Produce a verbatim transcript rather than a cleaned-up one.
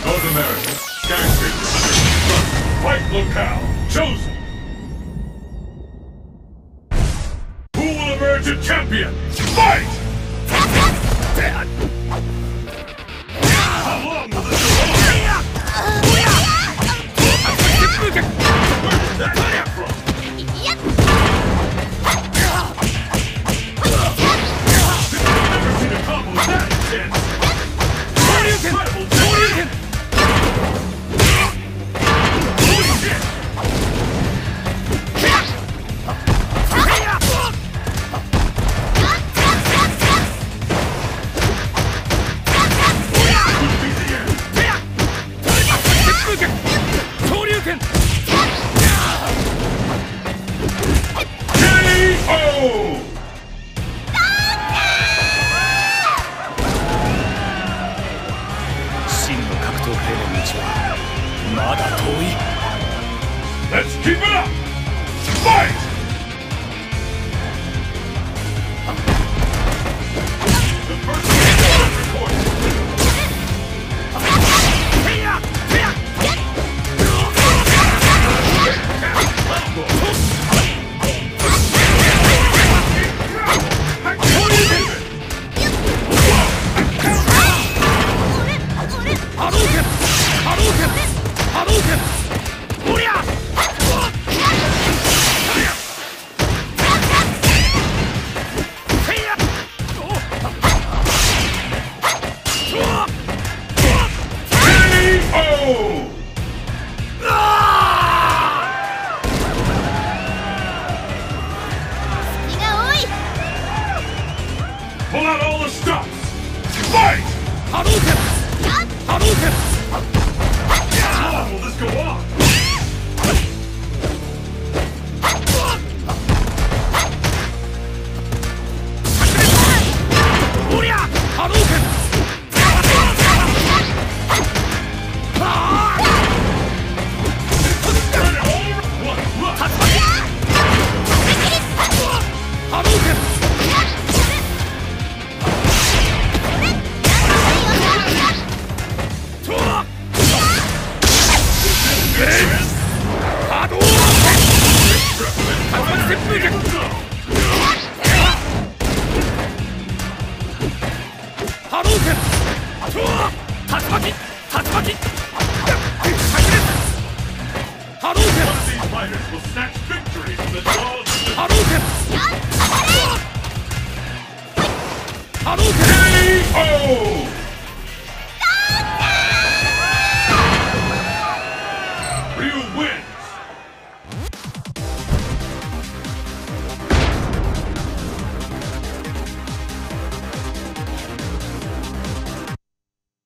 North America. Skyscraper. Fight locale. Chosen. Who will emerge a champion? Fight! How long will this go on? Where did that come from? I've never seen a combo that intense. Incredible technique. Holy shit! Let's keep it up! Fight! The first one is recorded. Pull out all the stops! Fight! Hadouken! Hadouken! How long will this go on? Hadouken! These fighters will snatch victory from the jaws of the Hadouken! Hadouken! K O!